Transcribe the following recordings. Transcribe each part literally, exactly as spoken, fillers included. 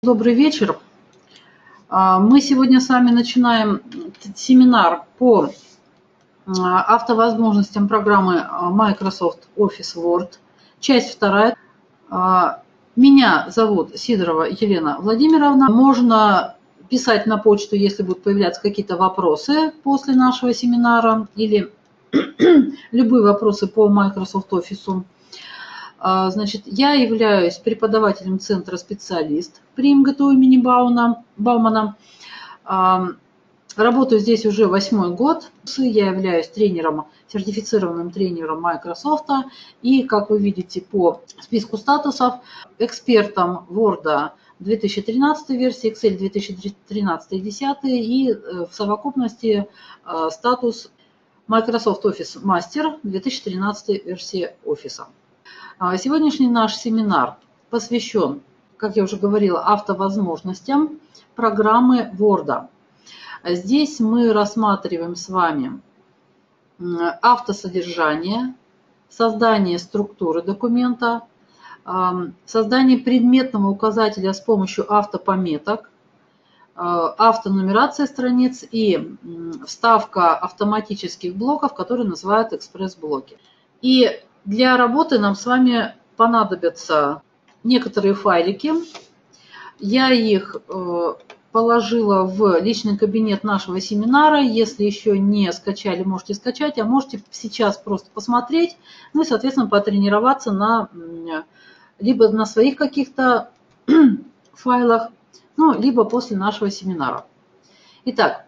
Добрый вечер. Мы сегодня с вами начинаем семинар по автовозможностям программы Microsoft Office Word. Часть вторая. Меня зовут Сидорова Елена Владимировна. Можно писать на почту, если будут появляться какие-то вопросы после нашего семинара или любые вопросы по Microsoft Office. Значит, я являюсь преподавателем центра «Специалист» при МГТУ имени Баумана. Работаю здесь уже восьмой год. Я являюсь тренером, сертифицированным тренером Microsoft. И, как вы видите по списку статусов, экспертом Word две тысячи тринадцатой версии, Excel две тысячи тринадцатой десятой и в совокупности статус Microsoft Office Master две тысячи тринадцатой версии Office. Сегодняшний наш семинар посвящен, как я уже говорила, автовозможностям программы Word. Здесь мы рассматриваем с вами автосодержание, создание структуры документа, создание предметного указателя с помощью автопометок, автонумерация страниц и вставка автоматических блоков, которые называют экспресс-блоки. И для работы нам с вами понадобятся некоторые файлики. Я их положила в личный кабинет нашего семинара. Если еще не скачали, можете скачать, а можете сейчас просто посмотреть, ну и, соответственно, потренироваться на, либо на своих каких-то файлах, ну, либо после нашего семинара. Итак,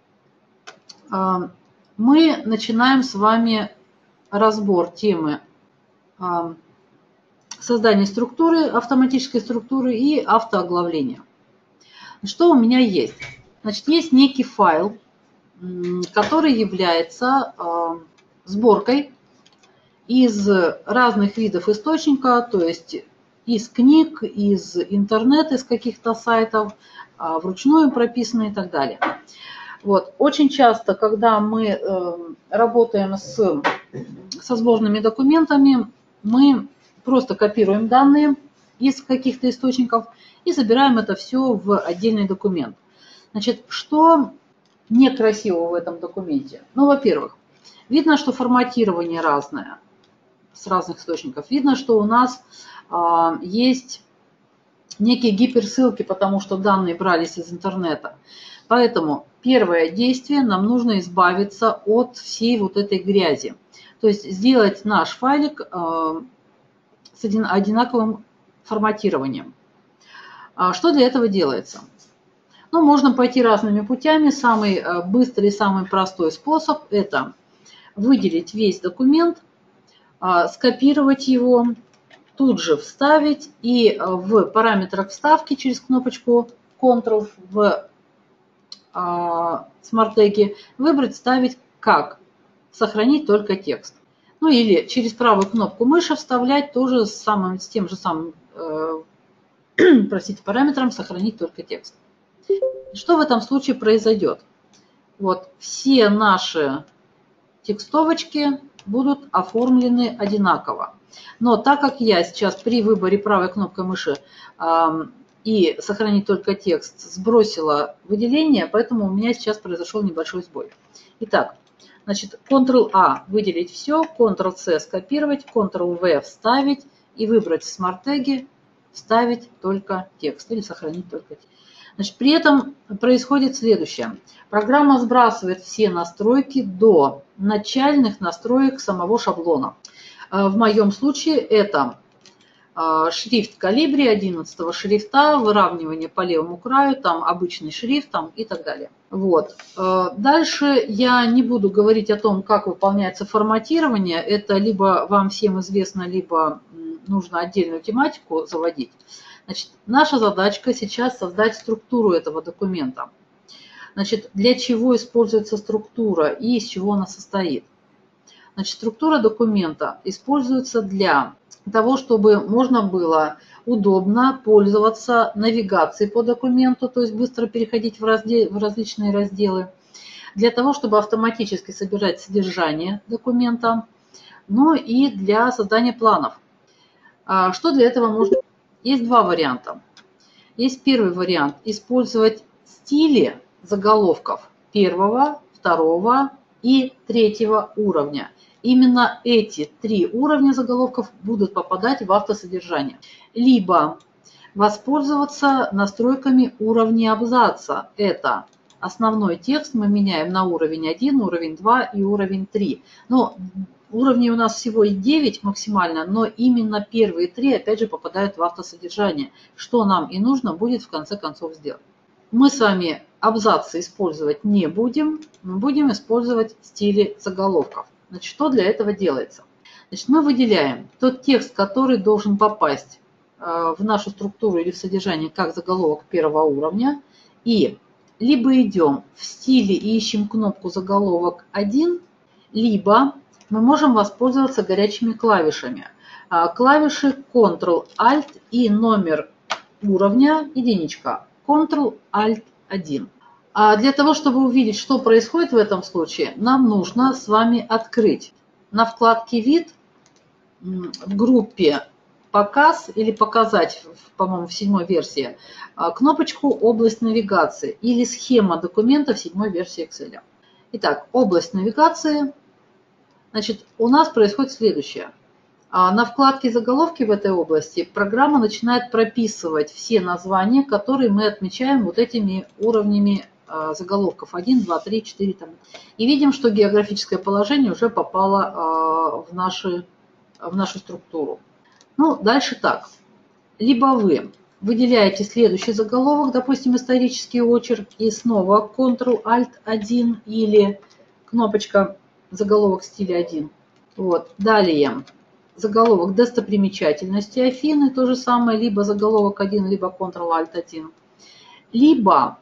мы начинаем с вами разбор темы создания структуры, автоматической структуры и автооглавления. Что у меня есть? Значит, есть некий файл, который является сборкой из разных видов источника, то есть из книг, из интернета, из каких-то сайтов, вручную прописанные и так далее. Вот. Очень часто, когда мы э, работаем с, со сборными документами, мы просто копируем данные из каких-то источников и собираем это все в отдельный документ. Значит, что некрасиво в этом документе? Ну, во-первых, видно, что форматирование разное с разных источников. Видно, что у нас э, есть некие гиперссылки, потому что данные брались из интернета. Поэтому первое действие, нам нужно избавиться от всей вот этой грязи. То есть сделать наш файлик с одинаковым форматированием. Что для этого делается? Ну, можно пойти разными путями. Самый быстрый и самый простой способ – это выделить весь документ, скопировать его, тут же вставить и в параметрах вставки через кнопочку контрол в смарт-теге выбрать «Вставить как», сохранить только текст. Ну или через правую кнопку мыши вставлять тоже с, самым, с тем же самым э, простите, параметром «Сохранить только текст». Что в этом случае произойдет? Вот все наши текстовочки будут оформлены одинаково. Но так как я сейчас при выборе правой кнопкой мыши э, и сохранить только текст сбросила выделение, поэтому у меня сейчас произошел небольшой сбой. Итак, значит, контрол-А выделить все, контрол-С скопировать, контрол-В вставить и выбрать в смарт-теге вставить только текст или сохранить только текст. Значит, при этом происходит следующее. Программа сбрасывает все настройки до начальных настроек самого шаблона. В моем случае это шрифт калибри, одиннадцатого шрифта, выравнивание по левому краю, там обычный шрифт там, и так далее. Вот. Дальше я не буду говорить о том, как выполняется форматирование. Это либо вам всем известно, либо нужно отдельную тематику заводить. Значит, наша задачка сейчас создать структуру этого документа. Значит, для чего используется структура и из чего она состоит? Значит, структура документа используется для того, чтобы можно было удобно пользоваться навигацией по документу, то есть быстро переходить в, раздел, в различные разделы, для того, чтобы автоматически собирать содержание документа, ну и для создания планов. Что для этого можно? Есть два варианта. Есть первый вариант – использовать стили заголовков первого, второго и третьего уровня. Именно эти три уровня заголовков будут попадать в автосодержание. Либо воспользоваться настройками уровня абзаца. Это основной текст мы меняем на уровень один, уровень два и уровень три. Но уровней у нас всего девять максимально, но именно первые три опять же попадают в автосодержание, что нам и нужно будет в конце концов сделать. Мы с вами абзацы использовать не будем, мы будем использовать стили заголовков. Значит, что для этого делается? Значит, мы выделяем тот текст, который должен попасть в нашу структуру или в содержание как заголовок первого уровня, и либо идем в стиле и ищем кнопку заголовок один, либо мы можем воспользоваться горячими клавишами. Клавиши контрол альт и номер уровня единичка контрол альт один. А для того, чтобы увидеть, что происходит в этом случае, нам нужно с вами открыть на вкладке «Вид» в группе «Показ» или «Показать», по-моему, в седьмой версии, кнопочку «Область навигации» или «Схема документа» в седьмой версии Excel. Итак, область навигации. Значит, у нас происходит следующее. На вкладке «Заголовки» в этой области программа начинает прописывать все названия, которые мы отмечаем вот этими уровнями заголовков один, два, три, четыре. Там. И видим, что географическое положение уже попало в, наши, в нашу структуру. Ну, дальше так. Либо вы выделяете следующий заголовок, допустим, исторический очерк, и снова контрол альт один или кнопочка заголовок стиля один. Вот. Далее заголовок достопримечательности Афины, то же самое, либо заголовок один, либо контрол альт один. Либо,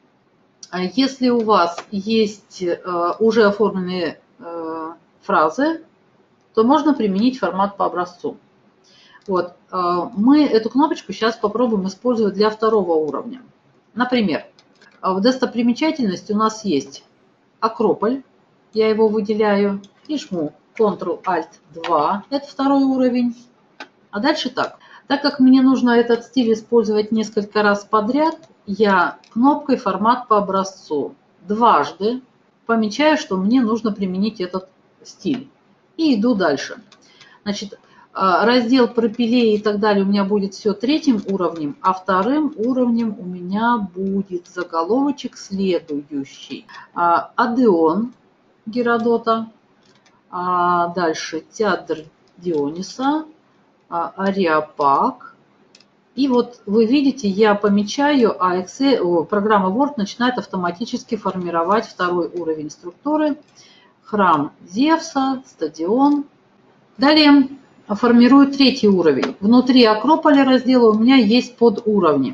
если у вас есть уже оформленные фразы, то можно применить формат по образцу. Вот. Мы эту кнопочку сейчас попробуем использовать для второго уровня. Например, в достопримечательности у нас есть Акрополь, я его выделяю и жму контрол альт два, это второй уровень. А дальше так. Так как мне нужно этот стиль использовать несколько раз подряд, я кнопкой формат по образцу дважды помечаю, что мне нужно применить этот стиль. И иду дальше. Значит, раздел пропилеи и так далее у меня будет все третьим уровнем, а вторым уровнем у меня будет заголовочек следующий. Адеон Геродота, дальше театр Диониса, Ареопаг. И вот вы видите, я помечаю, а Excel, программа Word начинает автоматически формировать второй уровень структуры. Храм Зевса, стадион. Далее формирую третий уровень. Внутри Акрополя раздела у меня есть подуровни.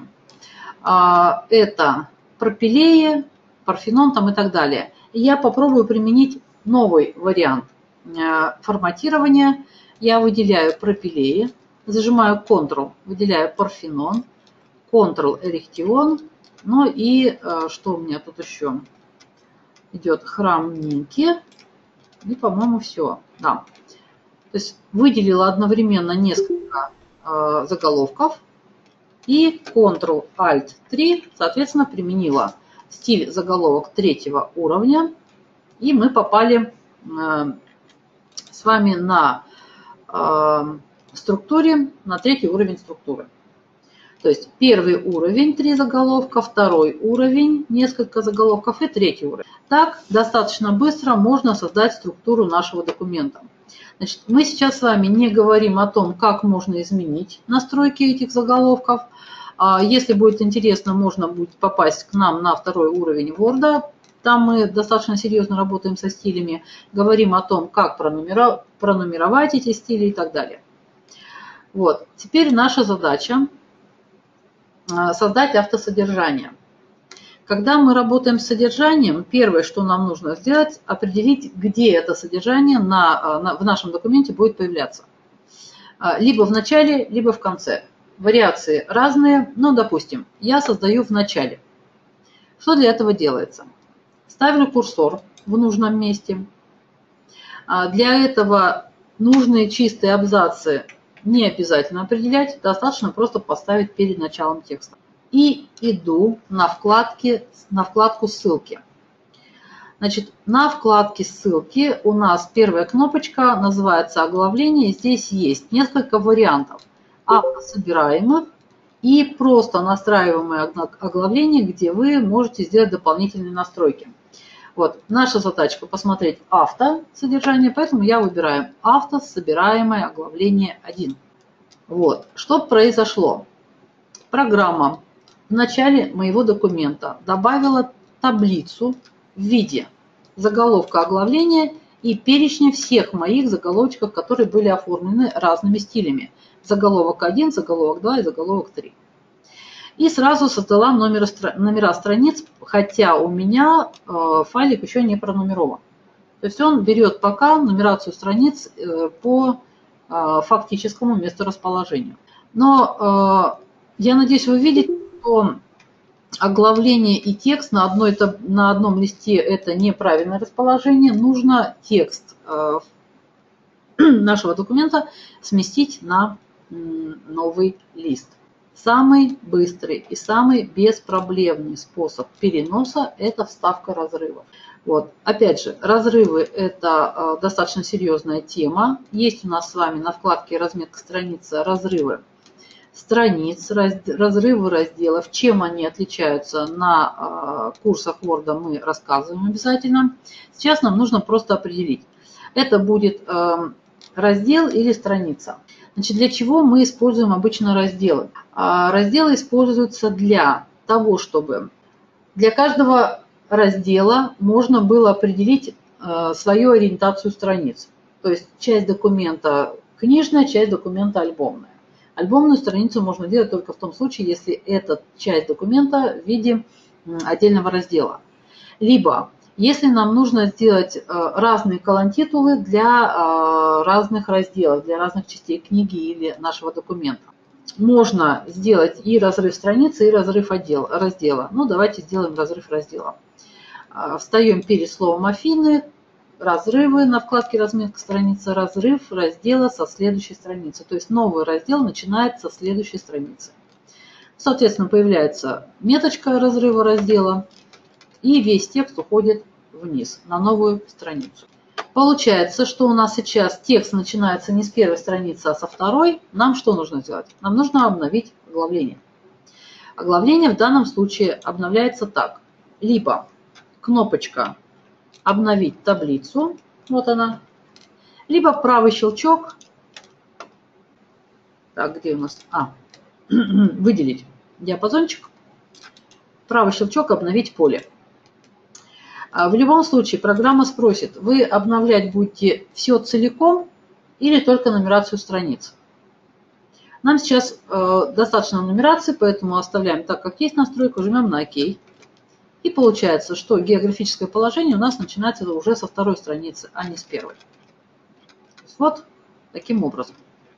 Это Пропилея, Парфенон там и так далее. И я попробую применить новый вариант форматирования. Я выделяю Пропилея, зажимаю Ctrl, выделяю Парфенон, Ctrl Эрехтион. Ну и что у меня тут еще? Идет храм Нинки. И, по-моему, все. Да. То есть выделила одновременно несколько э, заголовков и контрол альт три, соответственно, применила стиль заголовок третьего уровня. И мы попали э, с вами на э, структуре, на третий уровень структуры. То есть первый уровень три заголовка, второй уровень несколько заголовков и третий уровень. Так достаточно быстро можно создать структуру нашего документа. Значит, мы сейчас с вами не говорим о том, как можно изменить настройки этих заголовков. Если будет интересно, можно будет попасть к нам на второй уровень Word. Там мы достаточно серьезно работаем со стилями, говорим о том, как пронумеровать эти стили и так далее. Вот. Теперь наша задача создать автосодержание. Когда мы работаем с содержанием, первое, что нам нужно сделать, определить, где это содержание на, на, в нашем документе будет появляться. Либо в начале, либо в конце. Вариации разные, но, допустим, я создаю в начале. Что для этого делается? Ставлю курсор в нужном месте. Для этого нужные чистые абзацы не обязательно определять, достаточно просто поставить перед началом текста. и иду на, вкладки, на вкладку «Ссылки». Значит, на вкладке «Ссылки» у нас первая кнопочка называется «Оглавление». Здесь есть несколько вариантов автособираемых и просто настраиваемые оглавления, где вы можете сделать дополнительные настройки. Вот, наша задачка посмотреть автосодержание, поэтому я выбираю автособираемое оглавление один. Вот, что произошло? Программа в начале моего документа добавила таблицу в виде заголовка оглавления и перечня всех моих заголовочков, которые были оформлены разными стилями. Заголовок один, заголовок два и заголовок три. И сразу создала номер, номера страниц, хотя у меня э, файлик еще не пронумерован. То есть он берет пока нумерацию страниц э, по э, фактическому месторасположению. Но э, я надеюсь, вы видите, что оглавление и текст на, одной, на одном листе – это неправильное расположение. Нужно текст э, нашего документа сместить на э, новый лист. Самый быстрый и самый беспроблемный способ переноса – это вставка разрывов. Вот. Опять же, разрывы – это э, достаточно серьезная тема. Есть у нас с вами на вкладке «Разметка страницы» разрывы страниц, раз, разрывы разделов. Чем они отличаются на э, курсах Word, мы рассказываем обязательно. Сейчас нам нужно просто определить. Это будет э, раздел или страница. Значит, для чего мы используем обычно разделы? Разделы используются для того, чтобы для каждого раздела можно было определить свою ориентацию страниц. То есть часть документа книжная, часть документа альбомная. Альбомную страницу можно делать только в том случае, если эта часть документа в виде отдельного раздела. Либо если нам нужно сделать разные колонтитулы для разных разделов, для разных частей книги или нашего документа. Можно сделать и разрыв страницы, и разрыв отдела, раздела. Ну, давайте сделаем разрыв раздела. Встаем перед словом Афины, разрывы на вкладке «Разметка страницы», разрыв раздела со следующей страницы. То есть новый раздел начинается со следующей страницы. Соответственно, появляется меточка разрыва раздела, и весь текст уходит вниз на новую страницу. Получается, что у нас сейчас текст начинается не с первой страницы, а со второй. Нам что нужно сделать? Нам нужно обновить оглавление. Оглавление в данном случае обновляется так. Либо кнопочка «Обновить таблицу», вот она, либо правый щелчок, так, где у нас, а, выделить диапазончик, правый щелчок «Обновить поле». В любом случае программа спросит, вы обновлять будете все целиком или только нумерацию страниц. Нам сейчас э, достаточно нумерации, поэтому оставляем так, как есть настройку, жмем на ОК. И получается, что географическое положение у нас начинается уже со второй страницы, а не с первой. Вот таким образом.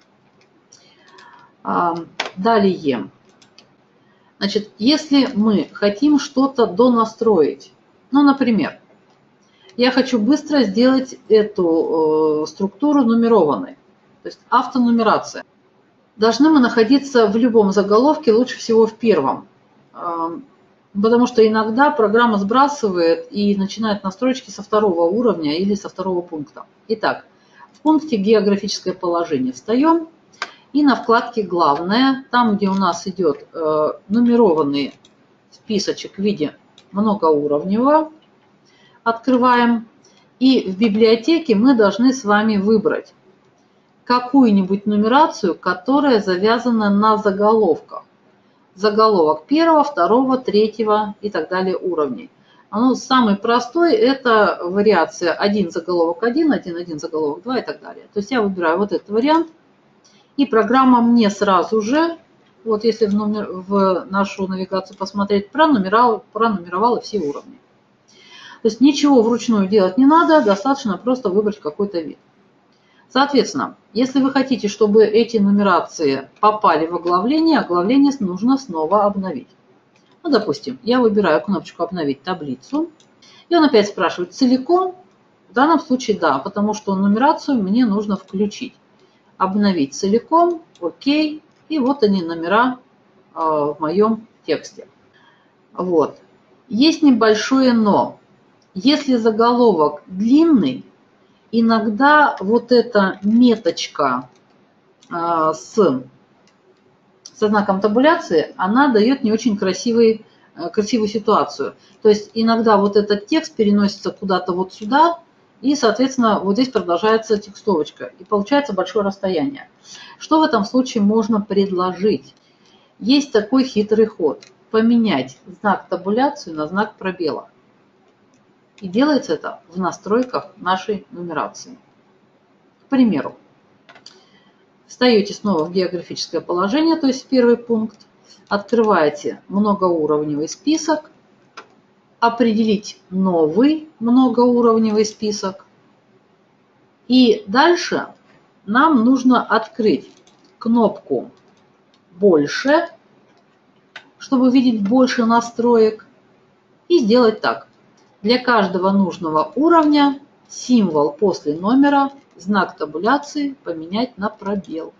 А, далее. Значит, если мы хотим что-то донастроить, ну, например, я хочу быстро сделать эту э, структуру нумерованной, то есть автонумерация. Должны мы находиться в любом заголовке, лучше всего в первом, э, потому что иногда программа сбрасывает и начинает настройки со второго уровня или со второго пункта. Итак, в пункте «Географическое положение» встаем и на вкладке «Главное», там, где у нас идет э, нумерованный списочек в виде многоуровневого, открываем. И в библиотеке мы должны с вами выбрать какую-нибудь нумерацию, которая завязана на заголовках. Заголовок первого, второго, третьего и так далее уровней. Ну, самый простой – это вариация один заголовок один, один, один заголовок два и так далее. То есть я выбираю вот этот вариант, и программа мне сразу же, вот если в, номер, в нашу навигацию посмотреть, пронумеровала, пронумеровала все уровни. То есть ничего вручную делать не надо, достаточно просто выбрать какой-то вид. Соответственно, если вы хотите, чтобы эти нумерации попали в оглавление, оглавление нужно снова обновить. Ну, допустим, я выбираю кнопочку «Обновить таблицу», и он опять спрашивает «Целиком?» В данном случае да, потому что нумерацию мне нужно включить. «Обновить целиком», «Ок». И вот они номера в моем тексте. Вот. Есть небольшое но. Если заголовок длинный, иногда вот эта меточка а, с, со знаком табуляции, она дает не очень красивый, красивую ситуацию. То есть иногда вот этот текст переносится куда-то вот сюда, и, соответственно, вот здесь продолжается текстовочка. И получается большое расстояние. Что в этом случае можно предложить? Есть такой хитрый ход. Поменять знак табуляции на знак пробела. И делается это в настройках нашей нумерации. К примеру, встаете снова в географическое положение, то есть в первый пункт, открываете многоуровневый список, определить новый многоуровневый список. И дальше нам нужно открыть кнопку «Больше», чтобы видеть больше настроек, и сделать так. Для каждого нужного уровня символ после номера, знак табуляции поменять на пробел.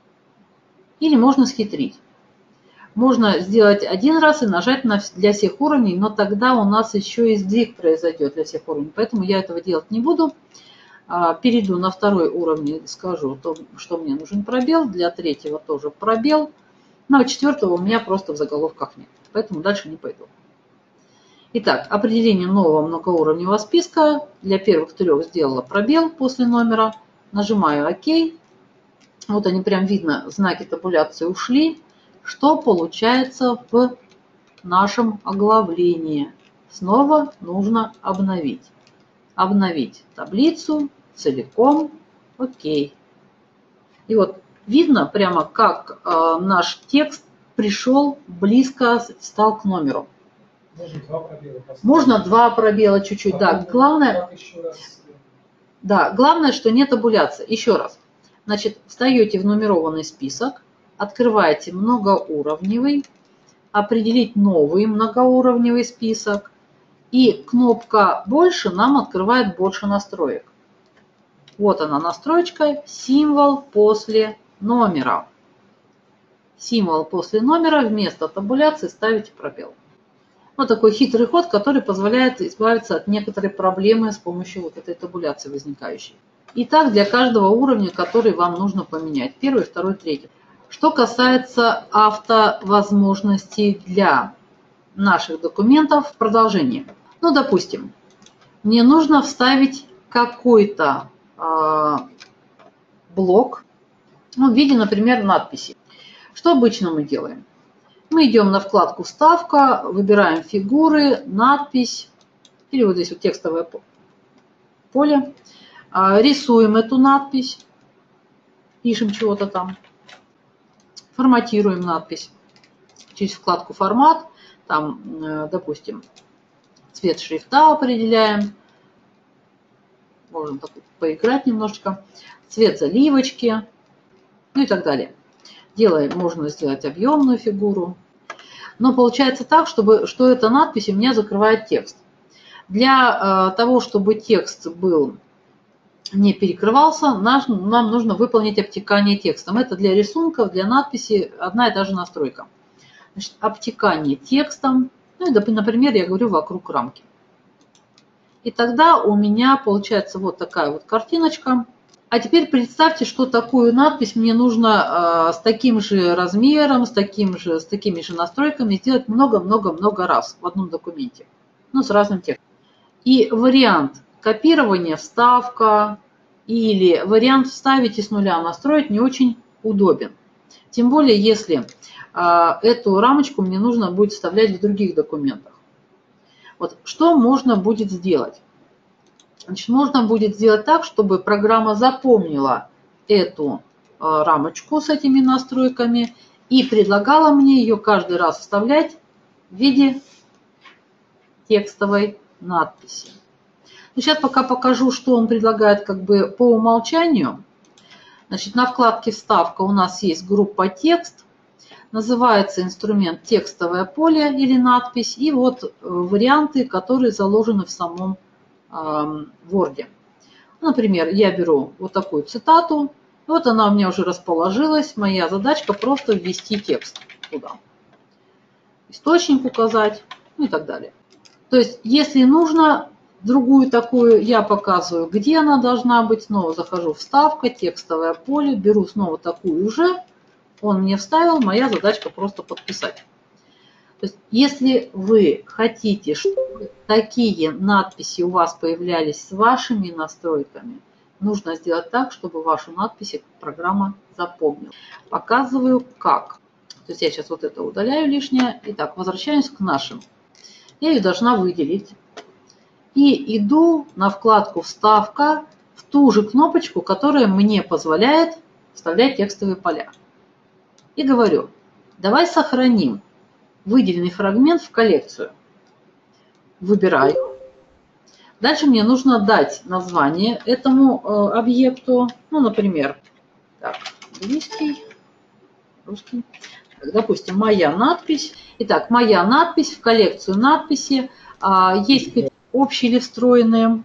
Или можно схитрить. Можно сделать один раз и нажать на для всех уровней, но тогда у нас еще и сдвиг произойдет для всех уровней. Поэтому я этого делать не буду. Перейду на второй уровень, скажу, что мне нужен пробел. Для третьего тоже пробел. Но четвертого у меня просто в заголовках нет. Поэтому дальше не пойду. Итак, определение нового многоуровневого списка. Для первых трех сделала пробел после номера. Нажимаю ОК. Вот они прям видно, знаки табуляции ушли. Что получается в нашем оглавлении? Снова нужно обновить. Обновить таблицу целиком. Окей. И вот видно прямо, как э, наш текст пришел близко, стал к номеру. Можно два пробела поставить. Можно два пробела чуть-чуть, а да. Главное, да, главное, что не табуляция. Еще раз. Значит, встаете в нумерованный список. Открываете многоуровневый, определить новый многоуровневый список, и кнопка «Больше» нам открывает больше настроек. Вот она настроечка, символ после номера. Символ после номера вместо табуляции ставите пробел. Вот такой хитрый ход, который позволяет избавиться от некоторой проблемы с помощью вот этой табуляции возникающей. Итак, для каждого уровня, который вам нужно поменять. Первый, второй, третий. Что касается автовозможностей для наших документов в продолжении. Ну, допустим, мне нужно вставить какой-то э, блок, ну, в виде, например, надписи. Что обычно мы делаем? Мы идем на вкладку «Вставка», выбираем «Фигуры», «Надпись», или вот здесь вот текстовое поле, э, рисуем эту надпись, пишем чего-то там. Форматируем надпись через вкладку «Формат». Там, допустим, цвет шрифта определяем. Можно так поиграть немножечко. Цвет заливочки. Ну и так далее. Делаем, можно сделать объемную фигуру. Но получается так, чтобы, что эта надпись у меня закрывает текст. Для э, того, чтобы текст был... не перекрывался, нам, нам нужно выполнить обтекание текстом. Это для рисунков, для надписи одна и та же настройка. Значит, обтекание текстом, ну и, например, я говорю вокруг рамки. И тогда у меня получается вот такая вот картиночка. А теперь представьте, что такую надпись мне нужно э, с таким же размером, с, таким же, с такими же настройками сделать много-много-много раз в одном документе. Ну, с разным текстом. И вариант копирование, вставка или вариант вставить и с нуля настроить не очень удобен. Тем более, если а, эту рамочку мне нужно будет вставлять в других документах. Вот что можно будет сделать? Значит, можно будет сделать так, чтобы программа запомнила эту а, рамочку с этими настройками и предлагала мне ее каждый раз вставлять в виде текстовой надписи. Сейчас пока покажу, что он предлагает как бы по умолчанию. Значит, на вкладке «Вставка» у нас есть группа «Текст». Называется инструмент «Текстовое поле» или «Надпись». И вот варианты, которые заложены в самом э, Word. Например, я беру вот такую цитату. Вот она у меня уже расположилась. Моя задачка просто ввести текст туда. источник указать, ну и так далее. То есть, если нужно другую такую, я показываю, где она должна быть. Снова захожу в вставка, текстовое поле, беру снова такую же. Он мне вставил, моя задачка просто подписать. То есть, если вы хотите, чтобы такие надписи у вас появлялись с вашими настройками, нужно сделать так, чтобы вашу надпись программа запомнила. Показываю как. То есть я сейчас вот это удаляю лишнее. Итак, возвращаюсь к нашим. Я ее должна выделить. И иду на вкладку «Вставка» в ту же кнопочку, которая мне позволяет вставлять текстовые поля. И говорю, давай сохраним выделенный фрагмент в коллекцию. Выбираю. Дальше мне нужно дать название этому э, объекту. Ну, например, так, английский, русский. Так, допустим, моя надпись. Итак, моя надпись в коллекцию надписи. А, есть общие или встроенные.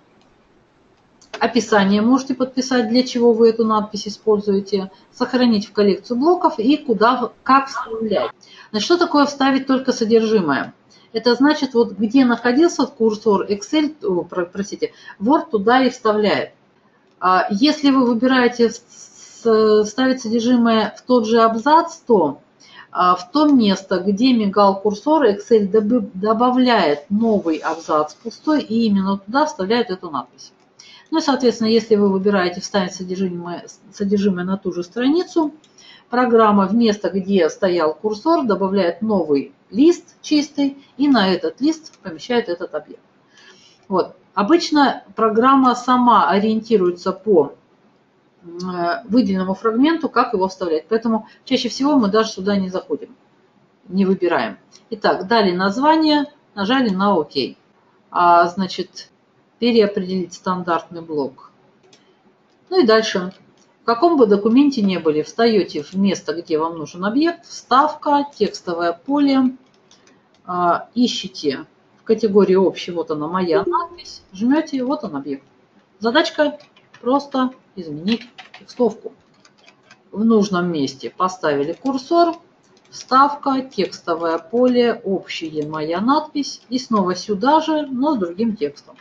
Описание можете подписать, для чего вы эту надпись используете. Сохранить в коллекцию блоков и куда, как вставлять. Значит, что такое вставить только содержимое? Это значит, вот где находился курсор, Excel, о, простите, Word туда и вставляет. Если вы выбираете вставить содержимое в тот же абзац, то в то место, где мигал курсор, Excel добавляет новый абзац пустой и именно туда вставляет эту надпись. Ну и, соответственно, если вы выбираете вставить содержимое, содержимое на ту же страницу, программа в место, где стоял курсор, добавляет новый лист чистый и на этот лист помещает этот объект. Вот. Обычно программа сама ориентируется по выделенному фрагменту, как его вставлять. Поэтому чаще всего мы даже сюда не заходим, не выбираем. Итак, дали название, нажали на ОК. А, значит, переопределить стандартный блок. Ну и дальше. В каком бы документе ни были, встаете в место, где вам нужен объект, вставка, текстовое поле, а, ищите в категории общий, вот она моя надпись, жмете, вот он объект. Задачка просто изменить текстовку. В нужном месте поставили курсор, вставка, текстовое поле, общее моя надпись и снова сюда же, но с другим текстом.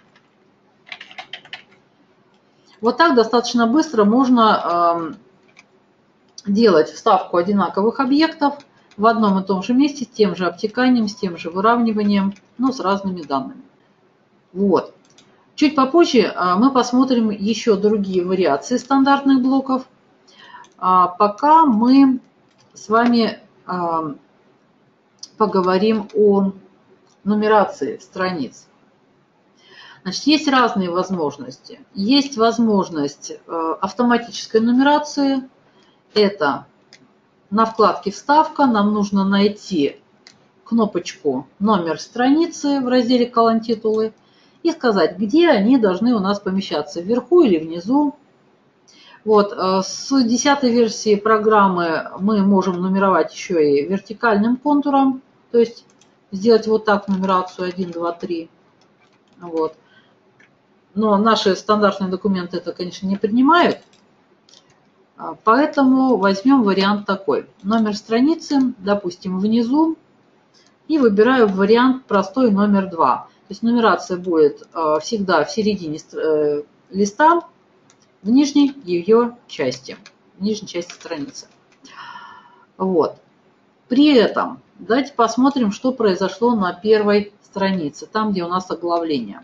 Вот так достаточно быстро можно э, делать вставку одинаковых объектов в одном и том же месте, с тем же обтеканием, с тем же выравниванием, но с разными данными. Вот. Чуть попозже э, мы посмотрим еще другие вариации стандартных блоков. А пока мы с вами э, поговорим о нумерации страниц. Значит, есть разные возможности. Есть возможность автоматической нумерации. Это на вкладке «Вставка» нам нужно найти кнопочку «Номер страницы» в разделе «Колонн-титулы» и сказать, где они должны у нас помещаться, вверху или внизу. Вот, с десятой версии программы мы можем нумеровать еще и вертикальным контуром, то есть сделать вот так нумерацию один, два, три. Вот. Но наши стандартные документы это, конечно, не принимают. Поэтому возьмем вариант такой. Номер страницы, допустим, внизу. И выбираю вариант простой номер два. То есть нумерация будет всегда в середине листа, в нижней ее части, в нижней части страницы. Вот. При этом давайте посмотрим, что произошло на первой странице, там, где у нас оглавление.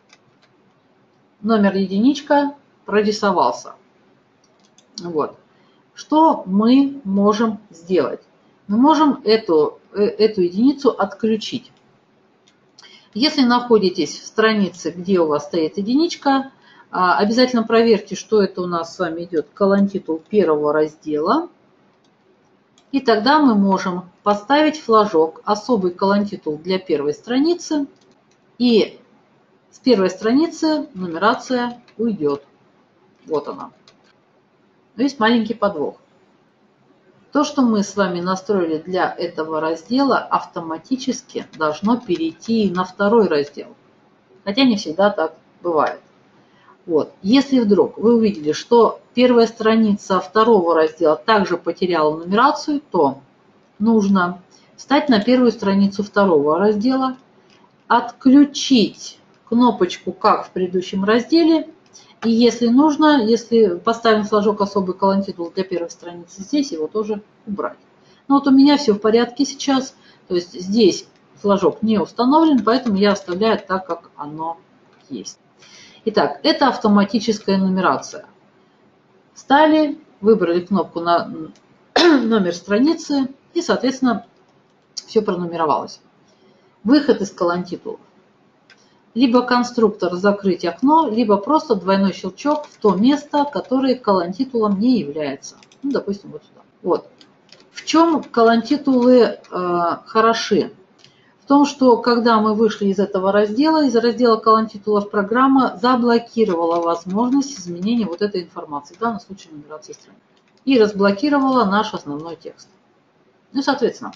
Номер единичка прорисовался. Вот. Что мы можем сделать? Мы можем эту, эту единицу отключить. Если находитесь в странице, где у вас стоит единичка, обязательно проверьте, что это у нас с вами идет колонн-титул первого раздела. И тогда мы можем поставить флажок «Особый колонн-титул для первой страницы». И с первой страницы нумерация уйдет. Вот она. Но есть маленький подвох. То, что мы с вами настроили для этого раздела, автоматически должно перейти на второй раздел. Хотя не всегда так бывает. Вот. Если вдруг вы увидели, что первая страница второго раздела также потеряла нумерацию, то нужно встать на первую страницу второго раздела, отключить кнопочку «Как в предыдущем разделе», и если нужно, если поставим флажок «Особый колонтитул» для первой страницы, здесь его тоже убрать. Но вот у меня все в порядке сейчас, то есть здесь флажок не установлен, поэтому я оставляю так, как оно есть. Итак, это автоматическая нумерация. Встали, выбрали кнопку на номер страницы и, соответственно, все пронумеровалось. Выход из колонтитулов. Либо конструктор «Закрыть окно», либо просто двойной щелчок в то место, которое колонтитулом не является. Ну, допустим, вот сюда. Вот. В чем колонтитулы э, хороши? В том, что когда мы вышли из этого раздела, из раздела колонтитулов, программа заблокировала возможность изменения вот этой информации, в данном случае нумерации страниц, и разблокировала наш основной текст. Ну, соответственно,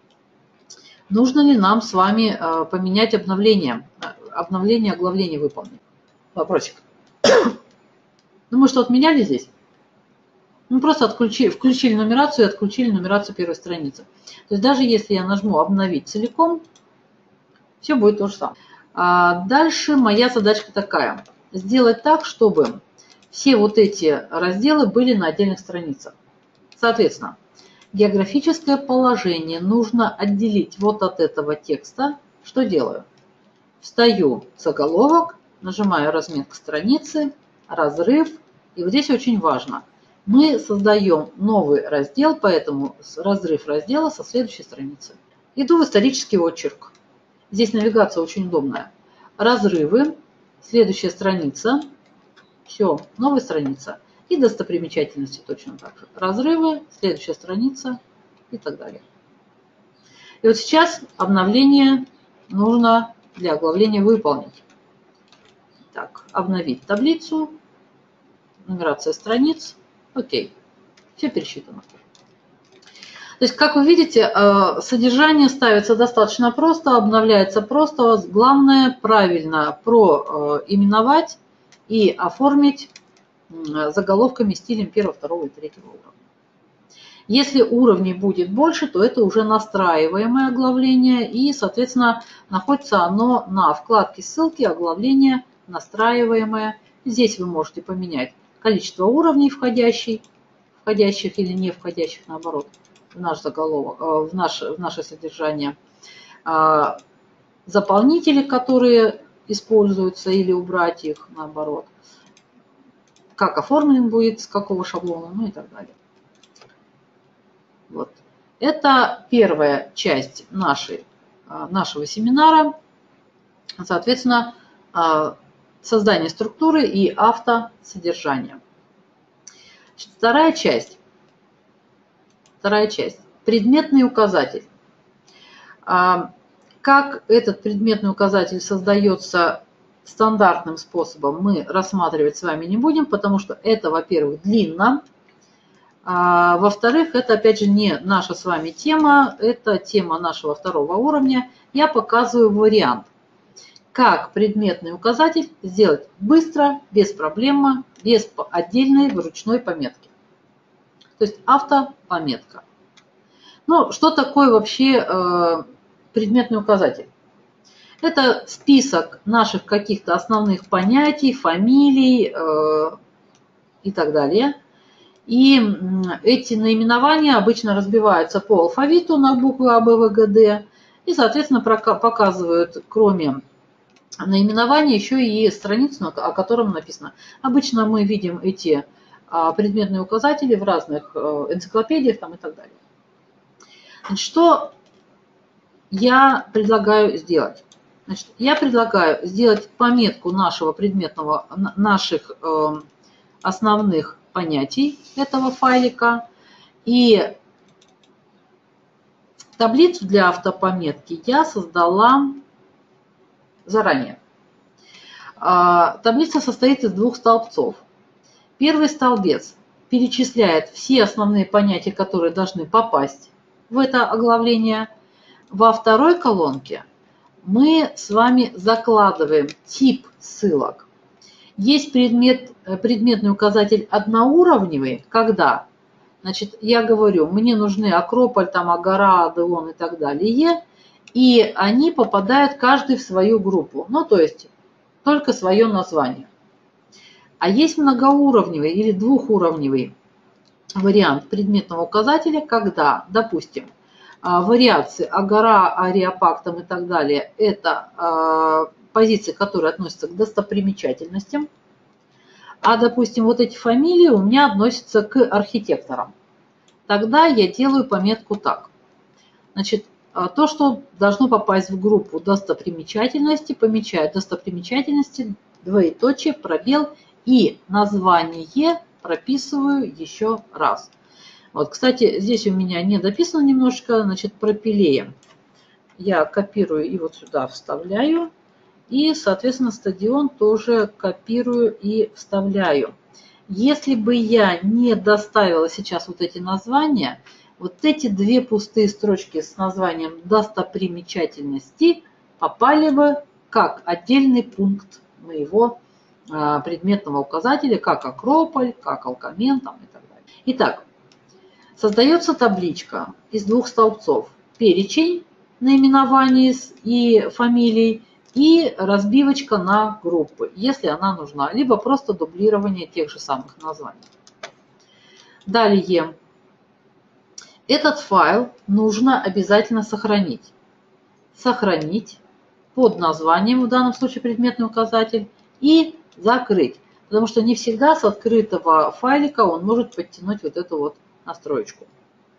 нужно ли нам с вами э, поменять обновление, обновление оглавления выполнить? Вопросик. Ну, мы что, отменяли здесь? Мы просто отключили, включили нумерацию и отключили нумерацию первой страницы. То есть даже если я нажму «Обновить целиком», все будет то же самое. А дальше моя задачка такая. Сделать так, чтобы все вот эти разделы были на отдельных страницах. Соответственно, географическое положение нужно отделить вот от этого текста. Что делаю? Встаю в заголовок, нажимаю разметка страницы, разрыв. И вот здесь очень важно. Мы создаем новый раздел, поэтому разрыв раздела со следующей страницы. Иду в исторический очерк. Здесь навигация очень удобная. Разрывы, следующая страница. Все, новая страница. И достопримечательности точно так же. Разрывы, следующая страница и так далее. И вот сейчас обновление нужно для оглавления выполнить. Так, обновить таблицу, нумерация страниц. Окей, все пересчитано. То есть, как вы видите, содержание ставится достаточно просто, обновляется просто. Главное правильно проименовать и оформить заголовками стилем первого, второго и третьего уровня. Если уровней будет больше, то это уже настраиваемое оглавление, и, соответственно, находится оно на вкладке ссылки «Оглавление настраиваемое». Здесь вы можете поменять количество уровней входящих, входящих или не входящих, наоборот, в наш заголовок, в наше, в наше содержание. Заполнители, которые используются, или убрать их, наоборот. Как оформлен будет, с какого шаблона, ну и так далее. Вот. Это первая часть нашей, нашего семинара. Соответственно, создание структуры и автосодержание. Вторая часть. Вторая часть. Предметный указатель. Как этот предметный указатель создается стандартным способом, мы рассматривать с вами не будем, потому что это, во-первых, длинно. А, во-вторых, это, опять же, не наша с вами тема, это тема нашего второго уровня. Я показываю вариант, как предметный указатель сделать быстро, без проблем, без отдельной ручной пометки. То есть автопометка. Ну, что такое вообще э, предметный указатель? Это список наших каких-то основных понятий, фамилий э, и так далее. И эти наименования обычно разбиваются по алфавиту на буквы А, Б, В, Г, Д. И, соответственно, показывают, кроме наименования, еще и страницу, о котором написано. Обычно мы видим эти предметные указатели в разных энциклопедиях там, и так далее. Значит, что я предлагаю сделать? Значит, я предлагаю сделать пометку нашего предметного, наших э, основных понятий этого файлика. И таблицу для автопометки я создала заранее. Э, таблица состоит из двух столбцов. Первый столбец перечисляет все основные понятия, которые должны попасть в это оглавление. Во второй колонке мы с вами закладываем тип ссылок. Есть предмет, предметный указатель одноуровневый, когда Значит, я говорю, мне нужны Акрополь, там, Агора, Адеон и так далее, и они попадают каждый в свою группу, ну, то есть только свое название. А есть многоуровневый или двухуровневый вариант предметного указателя, когда, допустим, вариации Агора, Ариапак там и так далее, это позиции, которые относятся к достопримечательностям, а, допустим, вот эти фамилии у меня относятся к архитекторам. Тогда я делаю пометку так. Значит, то, что должно попасть в группу достопримечательности, помечаю достопримечательности, двоеточие, пробел и название прописываю еще раз. Вот, кстати, здесь у меня не дописано немножко, значит, пропилея. Я копирую и вот сюда вставляю. И, соответственно, стадион тоже копирую и вставляю. Если бы я не доставила сейчас вот эти названия, вот эти две пустые строчки с названием достопримечательности попали бы как отдельный пункт моего предметного указателя, как Акрополь, как Алкамен там, и так далее. Итак, создается табличка из двух столбцов. Перечень наименований и фамилий и разбивочка на группы, если она нужна, либо просто дублирование тех же самых названий. Далее, этот файл нужно обязательно сохранить. Сохранить под названием, в данном случае предметный указатель, и закрыть. Потому что не всегда с открытого файлика он может подтянуть вот эту вот настроечку.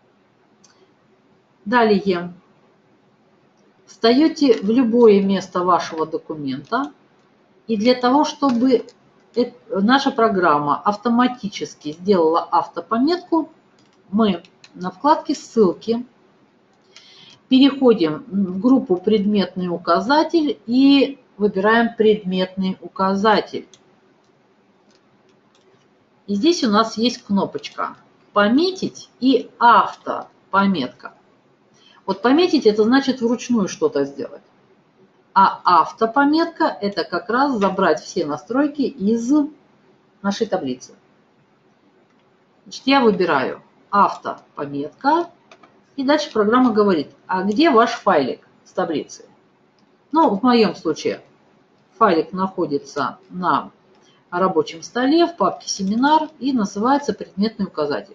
Далее. Встаете в любое место вашего документа, и для того, чтобы наша программа автоматически сделала автопометку, мы на вкладке «Ссылки» переходим в группу «Предметный указатель» и выбираем «Предметный указатель». И здесь у нас есть кнопочка «Пометить» и «Автопометка». Вот пометить – это значит вручную что-то сделать. А автопометка – это как раз забрать все настройки из нашей таблицы. Значит, я выбираю автопометка, и дальше программа говорит, а где ваш файлик с таблицы? Ну, в моем случае файлик находится на рабочем столе в папке «Семинар» и называется «Предметный указатель».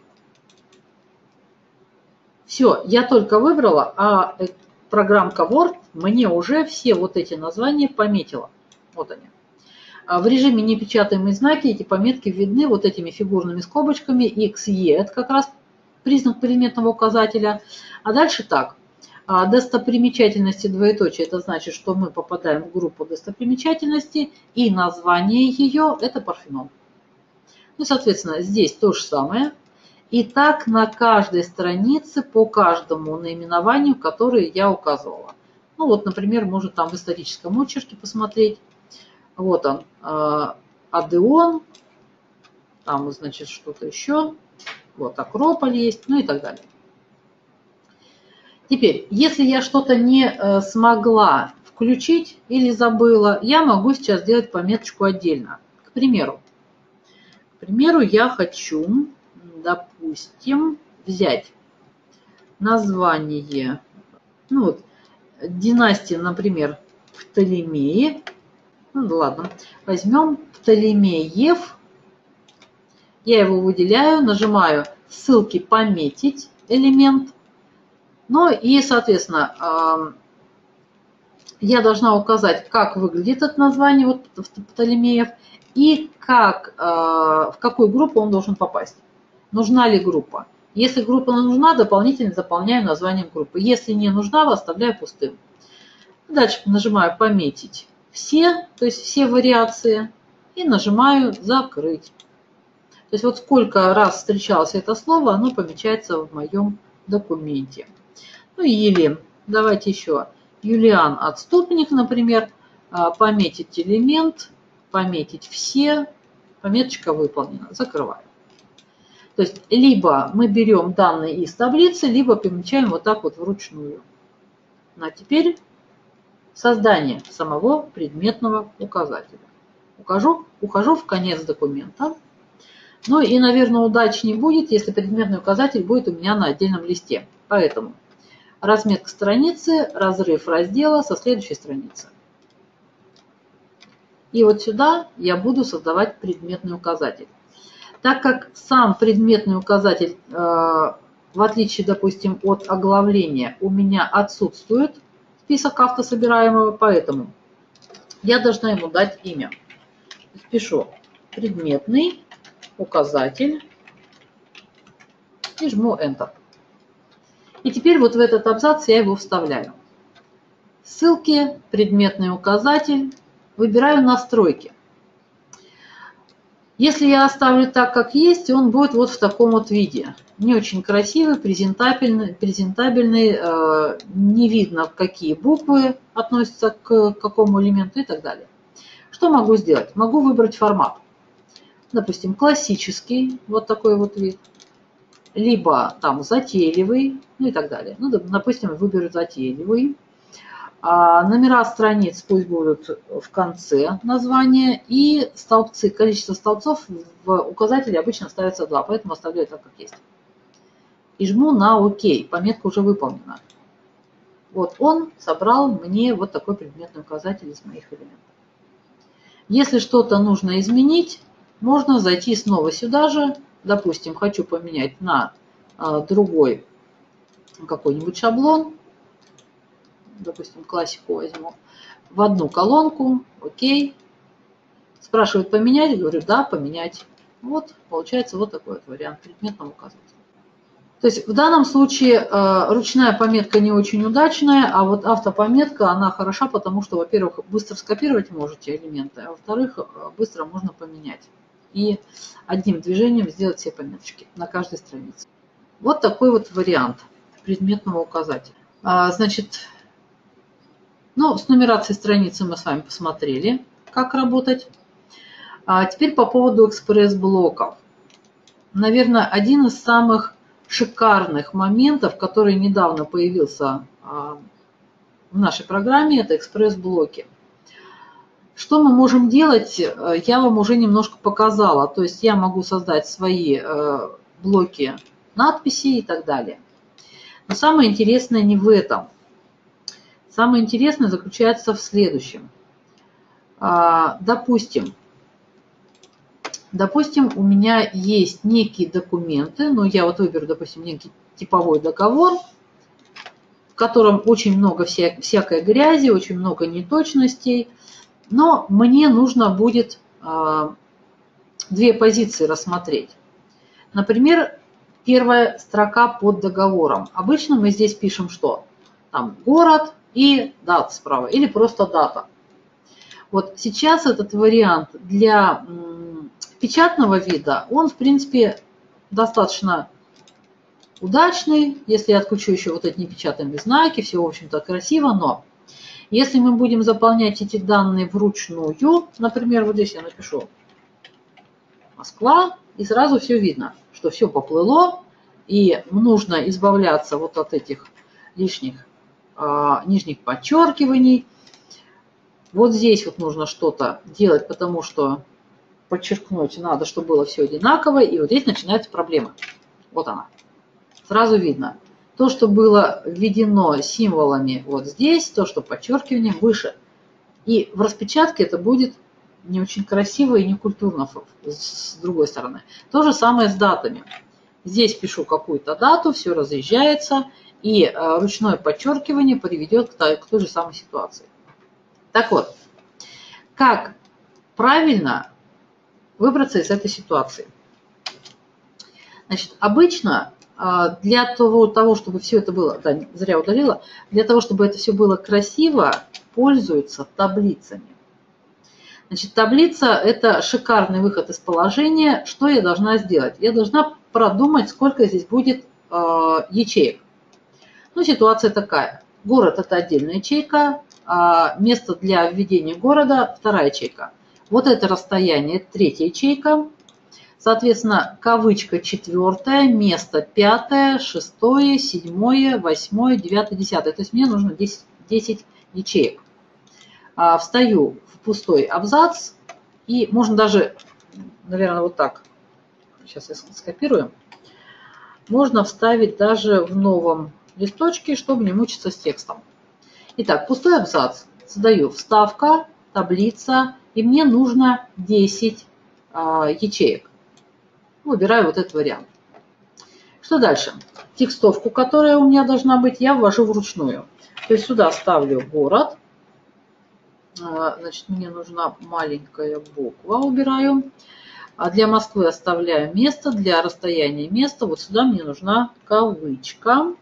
Все, я только выбрала, а программка Word мне уже все вот эти названия пометила. Вот они. В режиме непечатаемые знаки эти пометки видны вот этими фигурными скобочками. икс и это как раз признак предметного указателя. А дальше так. Достопримечательности двоеточие, это значит, что мы попадаем в группу достопримечательности, и название ее это Парфенон. Ну, соответственно, здесь то же самое. И так на каждой странице по каждому наименованию, которое я указывала. Ну вот, например, можно там в историческом очерке посмотреть. Вот он, Адеон, там, значит, что-то еще. Вот, Акрополь есть, ну и так далее. Теперь, если я что-то не смогла включить или забыла, я могу сейчас сделать пометочку отдельно. К примеру, к примеру, я хочу... допустим, взять название, ну вот, династии, например, Птолемеи. Ну да ладно, возьмем Птолемеев. Я его выделяю, нажимаю ссылки «Пометить» элемент. Ну и, соответственно, я должна указать, как выглядит это название вот, Птолемеев и как, в какую группу он должен попасть. Нужна ли группа? Если группа нужна, дополнительно заполняю названием группы. Если не нужна, оставляю пустым. Дальше нажимаю «Пометить все», то есть все вариации, и нажимаю «Закрыть». То есть вот сколько раз встречалось это слово, оно помечается в моем документе. Ну или давайте еще Юлиан Отступник, например, пометить элемент, пометить все, пометочка выполнена, закрываю. То есть либо мы берем данные из таблицы, либо помечаем вот так вот вручную. Ну, а теперь создание самого предметного указателя. Ухожу, ухожу в конец документа. Ну и, наверное, удачнее будет, если предметный указатель будет у меня на отдельном листе. Поэтому разметка страницы, разрыв раздела со следующей страницы. И вот сюда я буду создавать предметный указатель. Так как сам предметный указатель, в отличие, допустим, от оглавления, у меня отсутствует список автособираемого, поэтому я должна ему дать имя. Пишу предметный указатель и жму Enter. И теперь вот в этот абзац я его вставляю. Ссылки, предметный указатель, выбираю настройки. Если я оставлю так, как есть, он будет вот в таком вот виде. Не очень красивый, презентабельный, презентабельный, э, не видно, какие буквы относятся к какому элементу и так далее. Что могу сделать? Могу выбрать формат. Допустим, классический, вот такой вот вид. Либо там затейливый, ну и так далее. Ну, допустим, выберу затейливый. А номера страниц пусть будут в конце названия. И столбцы, количество столбцов в указателе обычно ставится два, поэтому оставляю так, как есть. И жму на ОК. Пометка уже выполнена. Вот он собрал мне вот такой предметный указатель из моих элементов. Если что-то нужно изменить, можно зайти снова сюда же. Допустим, хочу поменять на а, другой какой-нибудь шаблон. Допустим, классику возьму. В одну колонку. Окей. Спрашивают поменять. Говорю, да, поменять. Вот, получается вот такой вот вариант предметного указателя. То есть в данном случае э, ручная пометка не очень удачная, а вот автопометка, она хороша, потому что, во-первых, быстро скопировать можете элементы, а во-вторых, быстро можно поменять. И одним движением сделать все пометочки на каждой странице. Вот такой вот вариант предметного указателя. А, значит, ну, с нумерацией страницы мы с вами посмотрели, как работать. А теперь по поводу экспресс-блоков. Наверное, один из самых шикарных моментов, который недавно появился в нашей программе, это экспресс-блоки. Что мы можем делать, я вам уже немножко показала. То есть я могу создать свои блоки надписей и так далее. Но самое интересное не в этом. Самое интересное заключается в следующем. Допустим, Допустим, у меня есть некие документы, ну, я вот выберу, допустим, некий типовой договор, в котором очень много вся, всякой грязи, очень много неточностей, но мне нужно будет э, две позиции рассмотреть. Например, первая строка под договором. Обычно мы здесь пишем что? Там город и дата справа, или просто дата. Вот сейчас этот вариант для печатного вида, он, в принципе, достаточно удачный. Если я отключу еще вот эти непечатанные знаки, все, в общем-то, красиво, но если мы будем заполнять эти данные вручную, например, вот здесь я напишу Москва, и сразу все видно, что все поплыло, и нужно избавляться вот от этих лишних а, нижних подчеркиваний. Вот здесь вот нужно что-то делать, потому что подчеркнуть надо, чтобы было все одинаково, и вот здесь начинается проблема. Вот она. Сразу видно. То, что было введено символами вот здесь, то, что подчеркиванием выше. И в распечатке это будет не очень красиво и не культурно с другой стороны. То же самое с датами. Здесь пишу какую-то дату, все разъезжается, и ручное подчеркивание приведет к той, к той же самой ситуации. Так вот, как правильно выбраться из этой ситуации? Значит, обычно для того, того, чтобы все это было, да, зря удалила, для того, чтобы это все было красиво, пользуются таблицами. Значит, таблица – это шикарный выход из положения. Что я должна сделать? Я должна продумать, сколько здесь будет э, ячеек. Ну, ситуация такая. Город – это отдельная ячейка, а место для введения города – вторая ячейка. Вот это расстояние – это третья ячейка. Соответственно, кавычка четвертая, место пятое, шестое, седьмое, восьмое, девятое, десятое. То есть мне нужно десять, десять ячеек. А, встаю в пустой абзац, и можно даже, наверное, вот так сейчас я скопирую, можно вставить даже в новом листочке, чтобы не мучиться с текстом. Итак, пустой абзац. Задаю вставка, таблица, и мне нужно десять а, ячеек. Выбираю вот этот вариант. Что дальше? Текстовку, которая у меня должна быть, я ввожу вручную. То есть сюда ставлю город. А, значит, мне нужна маленькая буква, убираю. А для Москвы оставляю место, для расстояния место. Вот сюда мне нужна кавычка.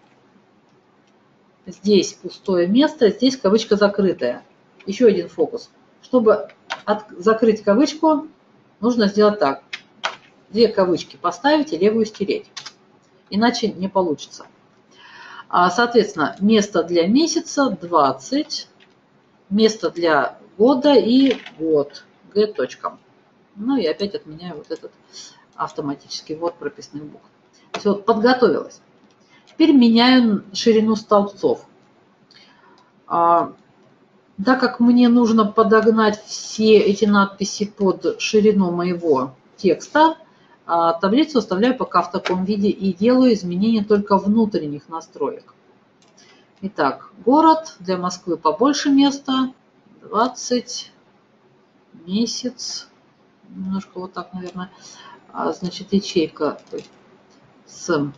Здесь пустое место, здесь кавычка закрытая. Еще один фокус. Чтобы от, закрыть кавычку, нужно сделать так. Две кавычки поставить и левую стереть. Иначе не получится. А, соответственно, место для месяца двадцать. Место для года и год. Г. Точка. Ну и опять отменяю вот этот автоматический ввод прописных букв. То есть вот подготовилась. Теперь меняю ширину столбцов. А, так как мне нужно подогнать все эти надписи под ширину моего текста, а, таблицу оставляю пока в таком виде и делаю изменения только внутренних настроек. Итак, город, для Москвы побольше места, двадцать, месяц, немножко вот так, наверное, а, значит, ячейка с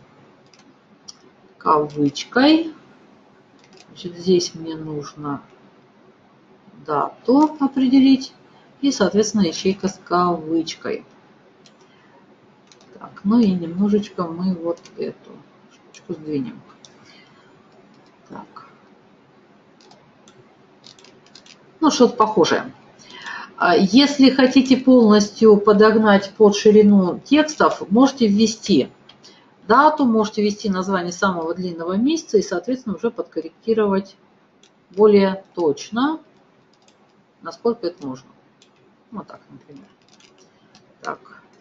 кавычкой. Значит, здесь мне нужно дату определить и, соответственно, ячейка с кавычкой. Так, ну и немножечко мы вот эту штучку сдвинем. Так. Ну, что-то похожее. Если хотите полностью подогнать под ширину текстов, можете ввести дату, можете ввести название самого длинного месяца и, соответственно, уже подкорректировать более точно, насколько это можно. Вот так, например. Так.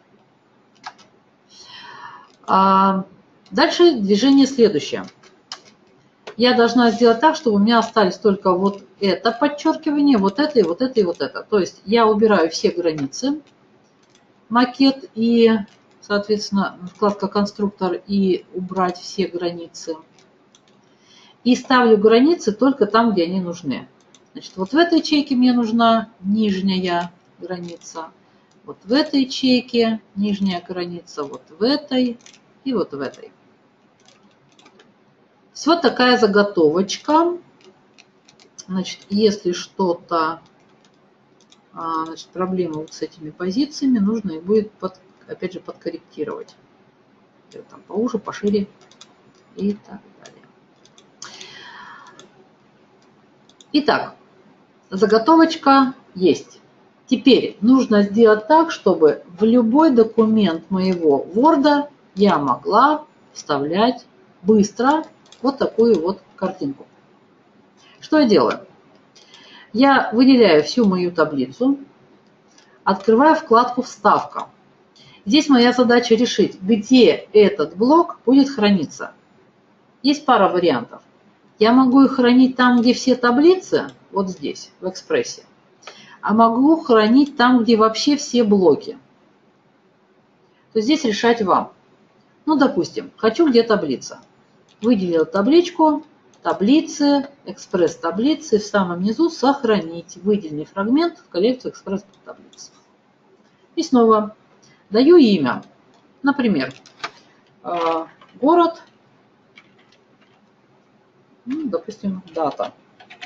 А дальше движение следующее. Я должна сделать так, чтобы у меня остались только вот это подчеркивание, вот это и вот это и вот это. То есть я убираю все границы, макет и, соответственно, вкладка конструктор и убрать все границы. И ставлю границы только там, где они нужны. Значит, вот в этой ячейке мне нужна нижняя граница. Вот в этой ячейке нижняя граница, вот в этой и вот в этой. Вот такая заготовочка. Значит, если что-то, значит, проблемы вот с этими позициями, нужно их будет, под, опять же, подкорректировать. Там поуже, пошире и так далее. Итак, заготовочка есть. Теперь нужно сделать так, чтобы в любой документ моего Word я могла вставлять быстро вот такую вот картинку. Что я делаю? Я выделяю всю мою таблицу, открываю вкладку «Вставка». Здесь моя задача решить, где этот блок будет храниться. Есть пара вариантов. Я могу их хранить там, где все таблицы, вот здесь, в экспрессе, а могу хранить там, где вообще все блоки. То есть здесь решать вам. Ну, допустим, хочу где таблица. Выделила табличку, таблицы, экспресс-таблицы, в самом низу сохранить выделенный фрагмент в коллекцию экспресс-таблиц. И снова даю имя. Например, город, ну, допустим, дата.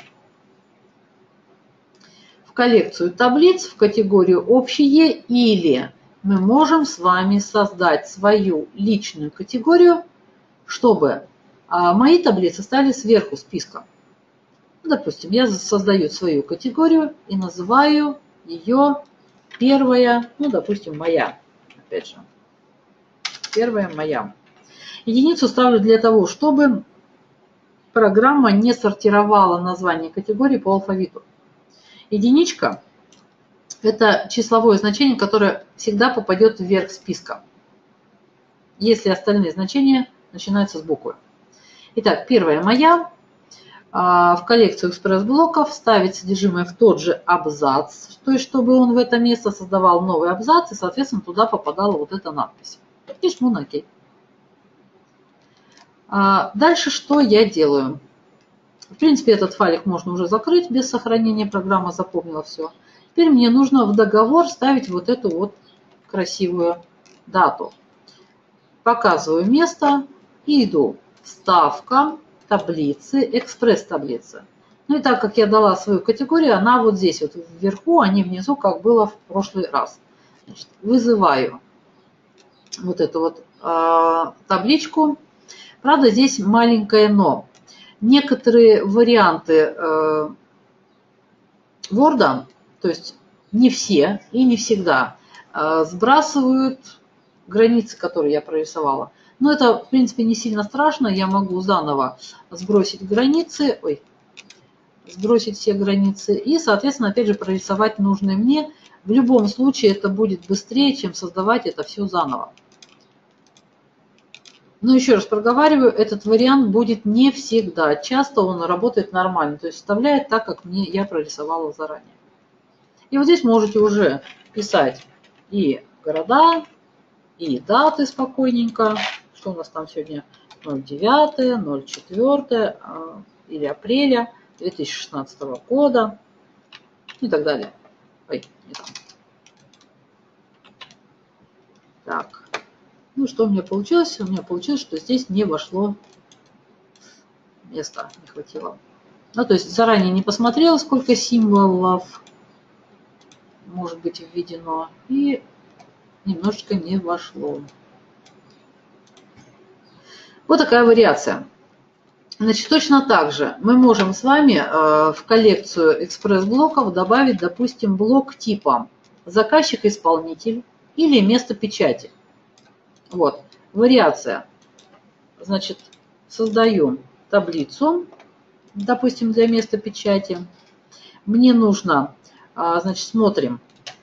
В коллекцию таблиц в категорию «Общие» или мы можем с вами создать свою личную категорию, чтобы мои таблицы стали сверху списка. Допустим, я создаю свою категорию и называю ее первая, ну, допустим, моя. Опять же, первая моя. Единицу ставлю для того, чтобы программа не сортировала название категории по алфавиту. Единичка – это числовое значение, которое всегда попадет вверх списка, если остальные значения начинаются с буквы. Итак, первая моя. В коллекцию экспресс-блоков ставить содержимое в тот же абзац, то есть чтобы он в это место создавал новый абзац, и, соответственно, туда попадала вот эта надпись. и жму на ОК. А дальше что я делаю? В принципе, этот файлик можно уже закрыть без сохранения, программа запомнила все. Теперь мне нужно в договор ставить вот эту вот красивую дату. Показываю место и иду. Вставка, таблицы, экспресс-таблицы. Ну и так как я дала свою категорию, она вот здесь вот вверху, а не внизу, как было в прошлый раз. Значит, вызываю вот эту вот э, табличку. Правда, здесь маленькое но. Некоторые варианты э, Word, то есть не все и не всегда, э, сбрасывают границы, которые я прорисовала. Но это, в принципе, не сильно страшно. Я могу заново сбросить границы, ой, сбросить все границы и, соответственно, опять же прорисовать нужные мне. В любом случае это будет быстрее, чем создавать это все заново. Но еще раз проговариваю, этот вариант будет не всегда. Часто он работает нормально, то есть вставляет так, как мне я прорисовала заранее. И вот здесь можете уже писать и города, и даты спокойненько. Что у нас там сегодня? ноль девятое, ноль четвёртое или апреля две тысячи шестнадцатого года и так далее. Ой, не там. Так. Ну, что у меня получилось? У меня получилось, что здесь не вошло места, не хватило. Ну, то есть заранее не посмотрела, сколько символов может быть введено, и немножечко не вошло. Вот такая вариация. Значит, точно так же мы можем с вами в коллекцию экспресс-блоков добавить, допустим, блок типа заказчик-исполнитель или место печати. Вот, вариация. Значит, создаю таблицу, допустим, для места печати. Мне нужно, значит, смотрим.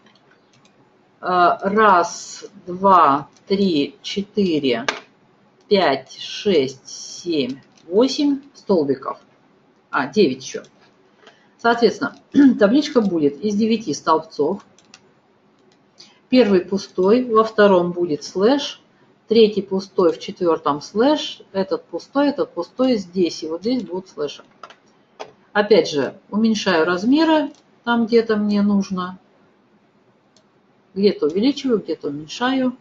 Раз, два, три, четыре, пять, шесть, семь, восемь столбиков. А, девять еще. Соответственно, табличка будет из девяти столбцов. Первый пустой, во втором будет слэш, третий пустой, в четвертом слэш, этот пустой, этот пустой здесь. И вот здесь будут слэши. Опять же, уменьшаю размеры там где-то мне нужно. Где-то увеличиваю, где-то уменьшаю.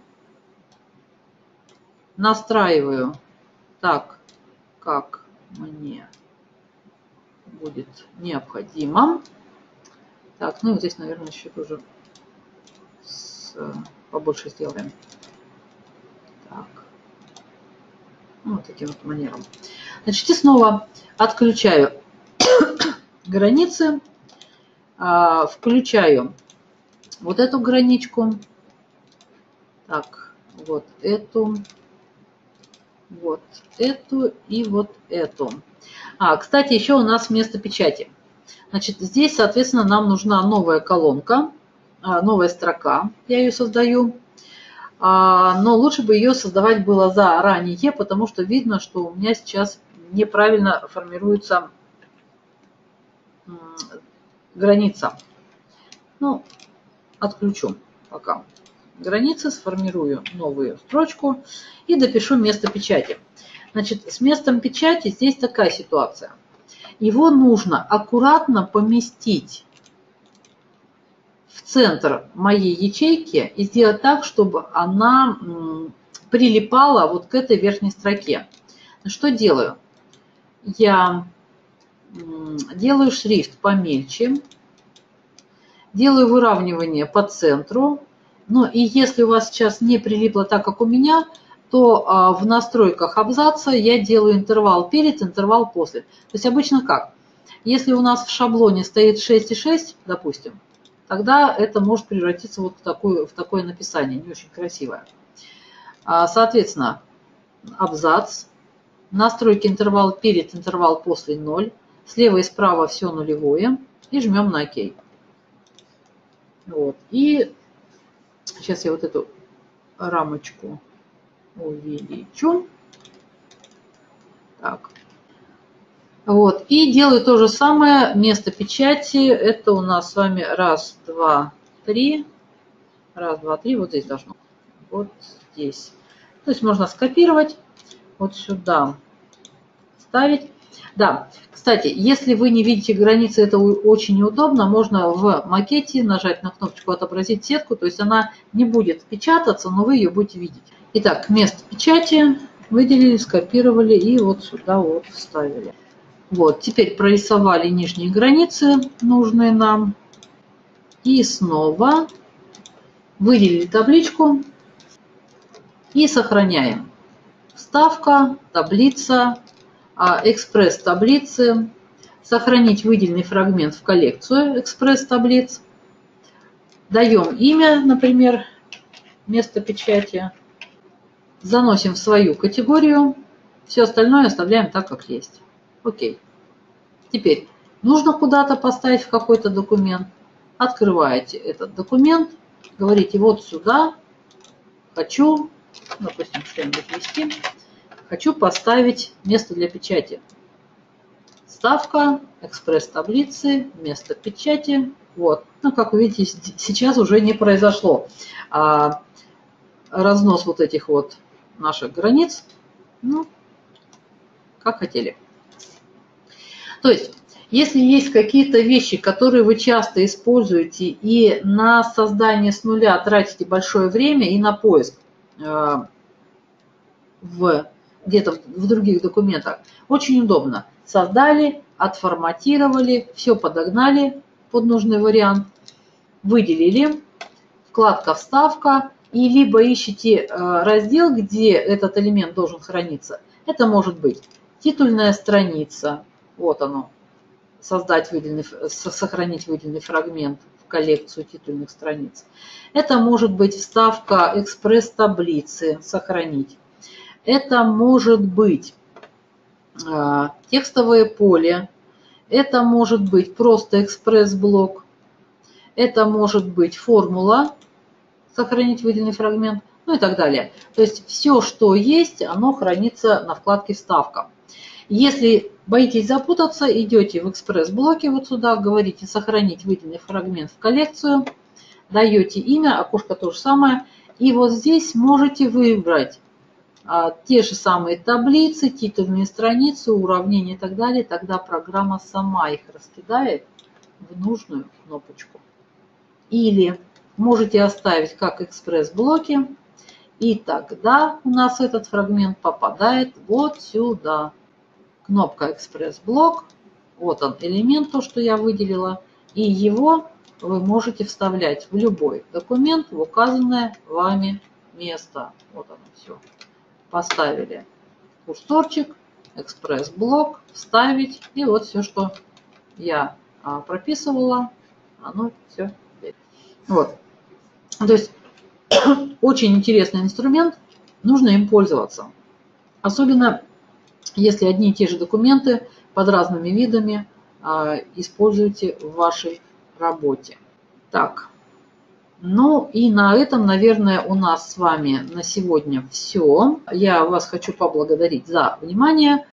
Настраиваю так, как мне будет необходимо. Так, ну и вот здесь, наверное, еще тоже с, побольше сделаем. Так. Ну, вот таким вот манером. Значит, и снова отключаю границы, включаю вот эту граничку. Так, вот эту. Вот эту и вот эту. А, кстати, еще у нас место печати. Значит, здесь, соответственно, нам нужна новая колонка, новая строка. Я ее создаю. Но лучше бы ее создавать было заранее, потому что видно, что у меня сейчас неправильно формируется граница. Ну, отключу пока границы, сформирую новую строчку и допишу место печати. Значит, с местом печати здесь такая ситуация. Его нужно аккуратно поместить в центр моей ячейки и сделать так, чтобы она прилипала вот к этой верхней строке. Что делаю? Я делаю шрифт помельче, делаю выравнивание по центру. Ну и если у вас сейчас не прилипло так, как у меня, то в настройках абзаца я делаю интервал перед, интервал после. То есть обычно как? Если у нас в шаблоне стоит шесть и шесть, допустим, тогда это может превратиться вот в такое, в такое написание, не очень красивое. Соответственно, абзац, настройки интервал перед, интервал после ноль, слева и справа все нулевое, и жмем на ОК. Вот. И сейчас я вот эту рамочку увеличу. Так. Вот. И делаю то же самое. Место печати. Это у нас с вами раз, два, три. Раз, два, три. Вот здесь должно. Вот здесь. То есть можно скопировать вот сюда, ставить. Да, кстати, если вы не видите границы, это очень неудобно. Можно в макете нажать на кнопочку «Отобразить сетку», то есть она не будет печататься, но вы ее будете видеть. Итак, место печати выделили, скопировали и вот сюда вот вставили. Вот, теперь прорисовали нижние границы, нужные нам. И снова выделили табличку и сохраняем. Вставка, таблица, экспресс-таблицы. Сохранить выделенный фрагмент в коллекцию экспресс-таблиц. Даем имя, например, место печати. Заносим в свою категорию. Все остальное оставляем так, как есть. Окей. Теперь нужно куда-то поставить в какой-то документ. Открываете этот документ. Говорите, вот сюда хочу, допустим, что-нибудь ввести. Хочу поставить место для печати. Вставка, экспресс-таблицы, место печати. Вот. Ну, как вы видите, сейчас уже не произошло а, разнос вот этих вот наших границ. Ну, как хотели. То есть, если есть какие-то вещи, которые вы часто используете и на создание с нуля тратите большое время и на поиск э, в где-то в других документах, очень удобно. Создали, отформатировали, все подогнали под нужный вариант, выделили, вкладка «Вставка», и либо ищите раздел, где этот элемент должен храниться. Это может быть титульная страница, вот оно, создать выделенный, сохранить выделенный фрагмент в коллекцию титульных страниц. Это может быть вставка экспресс-таблицы, сохранить. Это может быть э, текстовое поле, это может быть просто экспресс-блок, это может быть формула, сохранить выделенный фрагмент, ну и так далее. То есть все, что есть, оно хранится на вкладке «Вставка». Если боитесь запутаться, идете в экспресс-блоке вот сюда, говорите «Сохранить выделенный фрагмент в коллекцию», даете имя, окошко то же самое, и вот здесь можете выбрать а, те же самые таблицы, титульные страницы, уравнения и так далее. Тогда программа сама их раскидает в нужную кнопочку. Или можете оставить как экспресс-блоки, и тогда у нас этот фрагмент попадает вот сюда. Кнопка «Экспресс-блок», вот он элемент, то, что я выделила, и его вы можете вставлять в любой документ в указанное вами место. Вот оно все. Поставили курсорчик, экспресс-блок, вставить, и вот все, что я прописывала, оно все здесь. Вот. То есть очень интересный инструмент, нужно им пользоваться. Особенно если одни и те же документы под разными видами а, используете в вашей работе. Так, ну и на этом, наверное, у нас с вами на сегодня все. Я вас хочу поблагодарить за внимание.